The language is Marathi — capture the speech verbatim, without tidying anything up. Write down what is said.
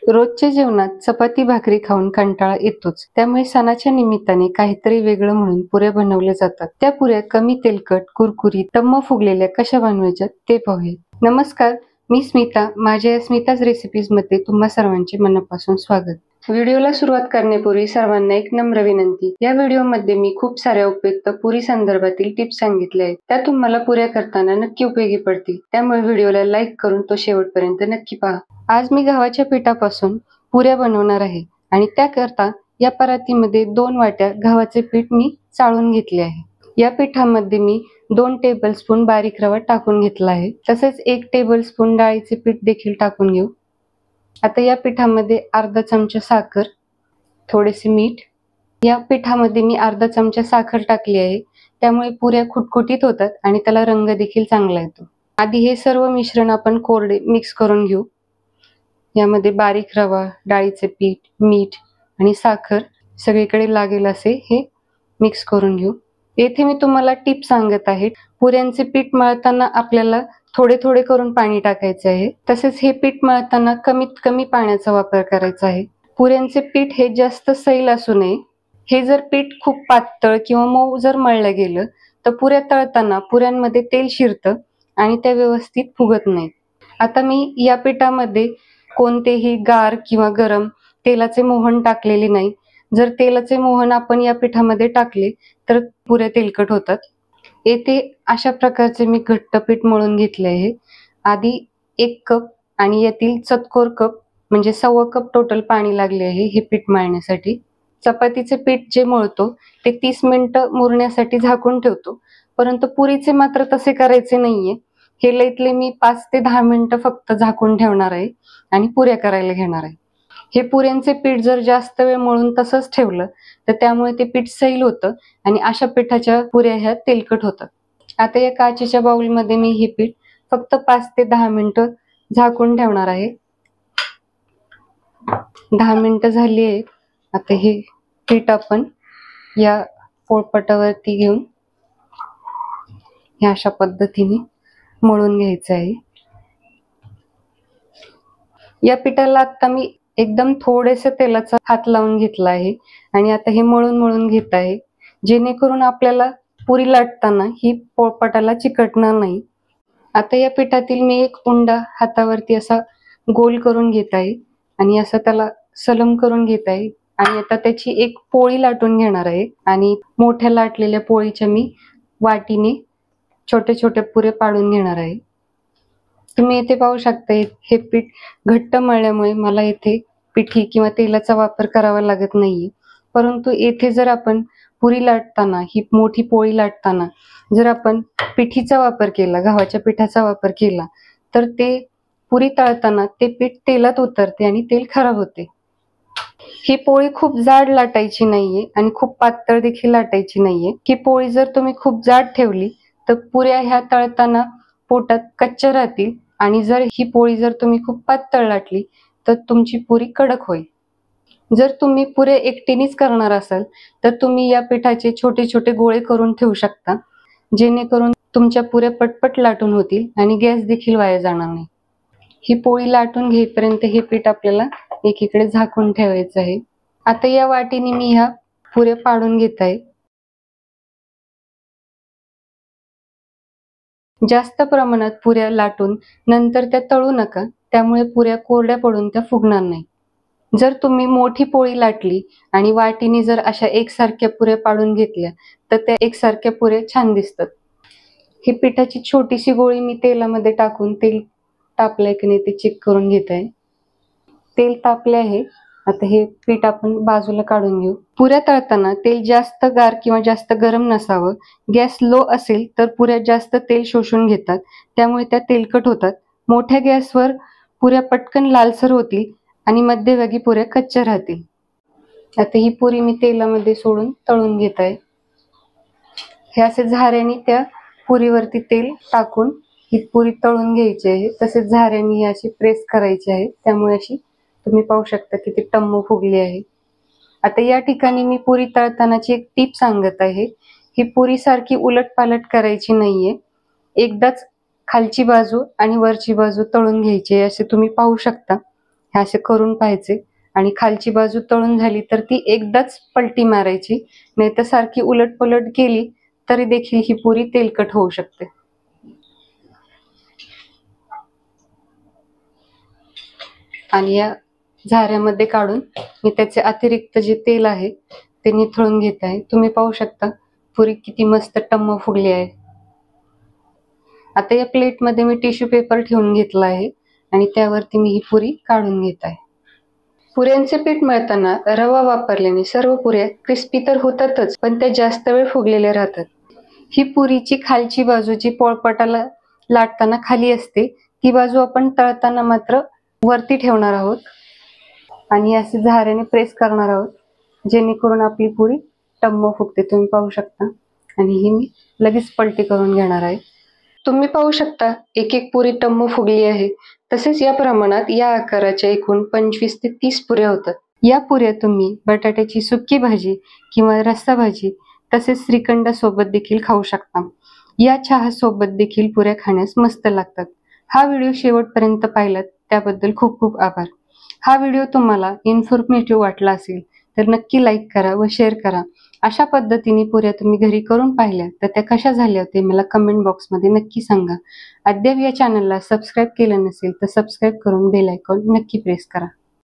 रोजच्या जेवणात चपाती भाकरी खाऊन कंटाळा येतोच. त्यामुळे सणाच्या निमित्ताने काहीतरी वेगळं म्हणून पुऱ्या बनवल्या जातात. त्या पुऱ्या कमी तेलकट, कुरकुरीत, टम्म फुगलेल्या कशा बनवायच्या ते पाहूया. नमस्कार, मी स्मिता. माझ्या या स्मिताज रेसिपीज मध्ये तुम्हा सर्वांचे मनापासून स्वागत. व्हिडिओला सुरुवात करण्यापूर्वी सर्वांना एक नम्र विनंती. या व्हिडिओमध्ये मी खूप साऱ्या उपयुक्त पुरी संदर्भातील टिप्स सांगितल्या आहेत. त्या तुम्हाला पुऱ्या करताना नक्की उपयोगी पडतील. त्यामुळे व्हिडिओला लाईक करून तो शेवटपर्यंत नक्की पहा. आज मी गव्हाच्या पिठापासून पुऱ्या बनवणार आहे आणि त्याकरता या परातीमध्ये दोन वाट्या गव्हाचे पीठ मी चाळून घेतले आहे. या पिठामध्ये मी दोन टेबलस्पून बारीक रवा टाकून घेतला आहे. तसेच एक टेबलस्पून डाळीचे पीठ देखील टाकून घेऊ. आता या पिठामध्ये अर्धा चमचा साखर, थोडेसे मीठ. या पिठामध्ये मी अर्धा चमचा साखर टाकली आहे. त्यामुळे पुऱ्या खुटखुटीत होतात आणि त्याला रंग देखील चांगला येतो. आधी हे सर्व मिश्रण आपण कोरडे मिक्स करून घेऊ. यामध्ये बारीक रवा, डाळीचे पीठ, मीठ आणि साखर सगळीकडे लागेल असे हे मिक्स करून घेऊ. येथे मी तुम्हाला टिप सांगत आहे. पुऱ्यांचे पीठ मळताना आपल्याला थोडे थोडे करून पाणी टाकायचे आहे. तसेच हे पीठ मळताना कमीत कमी पाण्याचा वापर करायचा आहे. पुऱ्यांचे पीठ हे जास्त सैल असू नये. हे जर पीठ खूप पातळ किंवा मऊ जर मळलं गेलं तर पुऱ्या तळताना पुऱ्यांमध्ये तेल शिरतं आणि त्या व्यवस्थित फुगत नाहीत. आता मी या पिठामध्ये कोणतेही गार किंवा गरम तेलाचे मोहन टाकलेले नाही. जर तेलाचे मोहन आपण या पिठामध्ये टाकले तर पुऱ्या तेलकट होतात. येथे अशा प्रकारचे मी घट्ट पीठ मळून घेतले आहे. आधी एक कप आणि यातील चतकोर कप म्हणजे सव्वा कप टोटल पाणी लागले आहे हे पीठ मळण्यासाठी. चपातीचे पीठ जे मळतो ते तीस मिनिटं मुरण्यासाठी झाकून ठेवतो, परंतु पुरीचे मात्र तसे करायचे नाहीये. हे लईतले मी पाच ते दहा मिनिटं फक्त झाकून ठेवणार आहे आणि पुऱ्या करायला घेणार आहे. हे पुऱ्यांचे पीठ जर जास्त वेळ मळून तसंच ठेवलं तर त्यामुळे ते पीठ सैल होतं आणि अशा पिठाच्या पुऱ्या ह्या तेलकट होतात. आता या काचेच्या बाउलमध्ये मी हे पीठ फक्त पाच ते दहा मिनिटं झाकून ठेवणार आहे. दहा मिनिटं झाली आहेत. आता हे पीठ आपण या पोळपाटावरती घेऊन ह्या अशा पद्धतीने मळून घ्यायचं आहे. या पिठाला आता मी एकदम थोडेसे तेलाचा हात लावून घेतला आहे आणि आता हे मळून मळून घेत आहे, जेणेकरून आपल्याला पुरी लाटताना ही पोळपाटाला चिकटणार नाही. आता या पिठातील मी एक उंडा हातावरती असा गोल करून घेत आहे आणि असं त्याला सलम करून घेत आहे आणि आता त्याची एक पोळी लाटून घेणार आहे आणि मोठ्या लाटलेल्या पोळीच्या मी वाटीने छोटे छोटे पुरे पाडून घेणार आहे. तुम्ही इथे पाहू शकता हे पीठ घट्ट मळल्यामुळे मला इथे पिठी किंवा तेलाचा वापर करावा लागत नाहीये. परंतु येथे जर आपण पुरी लाटताना ही मोठी पोळी लाटताना जर आपण पिठीचा वापर केला, गव्हाच्या पिठाचा वापर केला तर ते पुरी तळताना ते पीठ तेलात उतरते आणि तेल खराब होते. ही पोळी खूप जाड लाटायची नाहीये आणि खूप पातळ देखील लाटायची नाहीये. ही पोळी जर तुम्ही खूप जाड ठेवली तर पुऱ्या ह्या तळताना पोटात कच्च्या राहतील आणि जर ही पोळी जर तुम्ही खूप पातळ लाटली तर तुमची पुरी कडक होईल. जर तुम्ही पुऱ्या एकटीनेच करणार असाल तर तुम्ही या पिठाचे छोटे छोटे गोळे करून ठेवू शकता, जेणेकरून तुमच्या पुऱ्या पटपट लाटून होतील आणि गॅस देखील वाया जाणार नाही. ही पोळी लाटून घेईपर्यंत हे पीठ आपल्याला एकीकडे झाकून ठेवायचं आहे. आता या वाटीने मी ह्या पुऱ्या पाडून घेत आहे. जास्त प्रमाणात पुऱ्या लाटून नंतर त्या तळू नका, त्यामुळे पुऱ्या कोरड्या पडून त्या फुगणार नाही. जर तुम्ही मोठी पोळी लाटली आणि वाटीने जर अशा एकसारख्या पुऱ्या पाडून घेतल्या तर त्या एकसारख्या पुऱ्या छान दिसतात. ही पिठाची छोटीशी गोळी मी तेलामध्ये टाकून तेल तापलंय की नाही ते चेक करून घेत आहे. तेल तापले आहे. आता हे पीठ आपण बाजूला काढून घेऊ. पुऱ्या तळताना तेल जास्त गार किंवा जास्त गरम नसावं. गॅस लो असेल तर पुऱ्या जास्त तेल शोषून घेतात, त्यामुळे त्या तेलकट होतात. मोठ्या गॅसवर पुऱ्या पटकन लालसर होतील आणि मध्यभागी पुऱ्या कच्च्या राहतील. आता ही पुरी मी तेलामध्ये सोडून तळून घेत आहे. हे असे झाऱ्याने त्या पुरीवरती तेल टाकून ही पुरी तळून घ्यायची आहे. तसेच झाऱ्याने अशी प्रेस करायची आहे, त्यामुळे अशी तुम्ही पाहू शकता की ती टम्म फुगली आहे. आता या ठिकाणी मी पुरी तळतानाची एक टीप सांगत आहे. ही पुरी सारखी उलटपालट करायची नाहीये. एकदाच खालची बाजू आणि वरची बाजू तळून घ्यायची आहे, असे तुम्ही पाहू शकता. हे असे करून पाहायचे आणि खालची बाजू तळून झाली तर ती एकदाच पलटी मारायची, नाही तर सारखी उलट पलट केली तरी देखील ही पुरी तेलकट होऊ शकते. आणि या झाऱ्यामध्ये काढून मी त्याचे अतिरिक्त जे तेल आहे ते निथळून घेत आहे. तुम्ही पाहू शकता पुरी किती मस्त टम्म फुगली आहे. आता या प्लेटमध्ये मी टिश्यू पेपर ठेवून घेतला आहे आणि त्यावरती मी ही पुरी काढून घेत आहे. पुऱ्यांचे पीठ मळताना रवा वापरल्याने सर्व पुऱ्या क्रिस्पी तर होतातच, पण त्या जास्त वेळ फुगलेल्या राहतात. ही पुरीची खालची बाजू जी पोळपाटाला लाटताना खाली असते, ती बाजू आपण तळताना मात्र वरती ठेवणार आहोत आणि असे झाऱ्याने प्रेस करणार आहोत, जेणेकरून आपली पुरी टम्म फुगते. तुम्ही पाहू शकता. आणि ही मी लगेच पलटी करून घेणार आहे. तुम्ही पाहू शकता एक एक पुरी टम्म फुगली आहे. तसेच या प्रमाणात या आकाराच्या एकूण पंचवीस ते तीस पुऱ्या होतात. या पुऱ्या तुम्ही बटाट्याची सुकी भाजी किंवा रस्सा भाजी तसेच श्रीखंड सोबत देखील खाऊ शकता. या चहा सोबत देखील पुऱ्या खाण्यास मस्त लागतात. हा व्हिडिओ शेवटपर्यंत पाहिलात त्याबद्दल खूप खूप आभार. हा व्हिडिओ तुम्हाला इन्फॉर्मेटिव्ह वाटला असेल तर नक्की लाईक करा व शेअर करा. अशा पद्धतीने पुऱ्या तुम्ही घरी करून पाहिल्या तर त्या कशा झाल्या ते मला कमेंट बॉक्समध्ये नक्की सांगा. अद्याप या चॅनलला सबस्क्राईब केलं नसेल तर सबस्क्राईब करून बेल आयकॉन नक्की प्रेस करा.